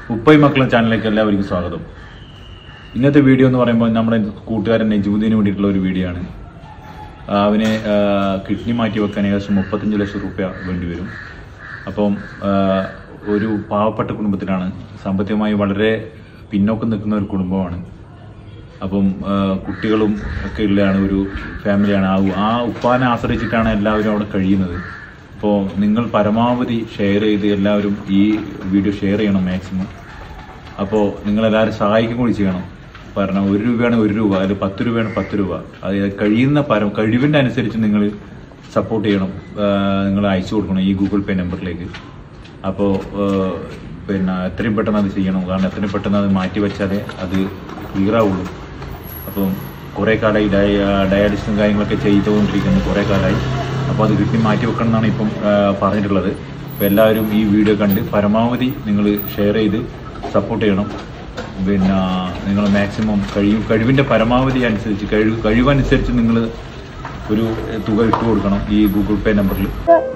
ഉപ്പയും മക്കളും ചാനലിലേക്ക് എല്ലാവർക്കും സ്വാഗതം. ഇന്നത്തെ വീഡിയോ എന്ന് പറയുമ്പോൾ നമ്മുടെ കൂട്ടുകാരൻ നജുമുദ്ദീന് വേണ്ടിയിട്ടുള്ള ഒരു വീഡിയോ ആണ്. അവന് കിഡ്നി മാറ്റി വെക്കാൻ ഏകദേശം 35 ലക്ഷം രൂപ വേണ്ടിവരും. അപ്പം ഒരു പാവപ്പെട്ട കുടുംബത്തിലാണ്, സാമ്പത്തികമായി വളരെ പിന്നോക്കം നിൽക്കുന്ന ഒരു കുടുംബമാണ്. അപ്പം കുട്ടികളും ഒക്കെ ഉള്ളതാണ്, ഒരു ഫാമിലിയാണ്. ആ ഉപ്പാനെ ആശ്രയിച്ചിട്ടാണ് എല്ലാവരും അവിടെ കഴിയുന്നത്. അപ്പോൾ നിങ്ങൾ പരമാവധി ഷെയർ ചെയ്ത് എല്ലാവരും ഈ വീഡിയോ ഷെയർ ചെയ്യണം മാക്സിമം. അപ്പോൾ നിങ്ങളെല്ലാവരും സഹായിക്കും കൂടി ചെയ്യണം. കാരണം 1 രൂപയാണ് 1 രൂപ, അതിൽ 10 രൂപയാണ് 10 രൂപ. അത് കഴിയുന്ന കഴിവിൻ്റെ അനുസരിച്ച് നിങ്ങൾ സപ്പോർട്ട് ചെയ്യണം. നിങ്ങൾ അയച്ചു കൊടുക്കണം ഈ ഗൂഗിൾ പേ നമ്പറിലേക്ക്. അപ്പോൾ എത്രയും പെട്ടെന്ന് അത് ചെയ്യണം. കാരണം എത്രയും പെട്ടെന്ന് അത് മാറ്റി വെച്ചാലേ അത് ക്ലിയർ ആവുള്ളൂ. അപ്പം കുറേ കാലമായി ഡയാലിസിസും കാര്യങ്ങളൊക്കെ ചെയ്തുകൊണ്ടിരിക്കുന്നു, കുറേ കാലമായി. അപ്പോൾ അത് കിഡ്നി മാറ്റി വെക്കണം എന്നാണ് ഇപ്പം പറഞ്ഞിട്ടുള്ളത്. അപ്പോൾ എല്ലാവരും ഈ വീഡിയോ കണ്ട് പരമാവധി നിങ്ങൾ ഷെയർ ചെയ്ത് സപ്പോർട്ട് ചെയ്യണം. നിങ്ങൾ മാക്സിമം കഴിവിൻ്റെ പരമാവധി അനുസരിച്ച് കഴിവനുസരിച്ച് നിങ്ങൾ ഒരു തുക ഇട്ട് കൊടുക്കണം ഈ ഗൂഗിൾ പേ നമ്പറിൽ.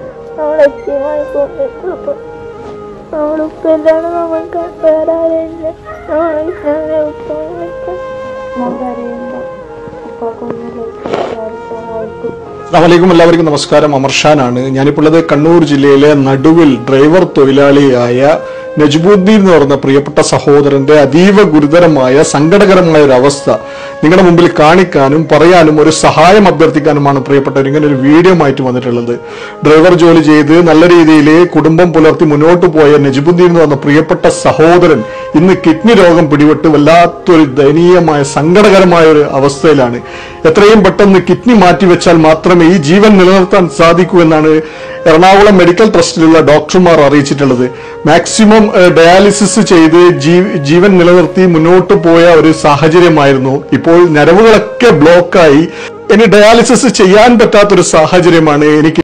അസ്സലാമു എല്ലാവർക്കും നമസ്കാരം. അമർഷാനാണ്. ഞാനിപ്പോൾ ഉള്ളത് കണ്ണൂർ ജില്ലയിലെ നടുവിൽ ഡ്രൈവർ തൊഴിലാളിയായ നജുമുദ്ദീൻ എന്ന് പറയുന്ന പ്രിയപ്പെട്ട സഹോദരന്റെ അതീവ ഗുരുതരമായ സങ്കടകരമായ ഒരു അവസ്ഥ നിങ്ങളുടെ മുമ്പിൽ കാണിക്കാനും പറയാനും ഒരു സഹായം അഭ്യർത്ഥിക്കാനുമാണ് പ്രിയപ്പെട്ടവർ ഇങ്ങനെ ഒരു വീഡിയോ ആയിട്ട് വന്നിട്ടുള്ളത്. ഡ്രൈവർ ജോലി ചെയ്ത് നല്ല രീതിയിൽ കുടുംബം പുലർത്തി മുന്നോട്ട് പോയ നജുമുദ്ദീൻ എന്ന് പറഞ്ഞ പ്രിയപ്പെട്ട സഹോദരൻ ഇന്ന് കിഡ്നി രോഗം പിടിപെട്ട് വല്ലാത്തൊരു ദയനീയമായ സങ്കടകരമായ ഒരു അവസ്ഥയിലാണ്. എത്രയും പെട്ടെന്ന് കിഡ്നി മാറ്റിവെച്ചാൽ മാത്രമേ ഈ ജീവൻ നിലനിർത്താൻ സാധിക്കൂ എന്നാണ് എറണാകുളം മെഡിക്കൽ ട്രസ്റ്റിലുള്ള ഡോക്ടർമാർ അറിയിച്ചിട്ടുള്ളത്. മാക്സിമം ഡയാലിസിസ് ചെയ്ത് ജീവൻ നിലനിർത്തി മുന്നോട്ട് പോയ ഒരു സാഹചര്യമായിരുന്നു. ഇപ്പോൾ ഞരമ്പുകളൊക്കെ ബ്ലോക്കായി ഇനി ഡയാലിസിസ് ചെയ്യാൻ പറ്റാത്തൊരു സാഹചര്യമാണ്. എനിക്ക്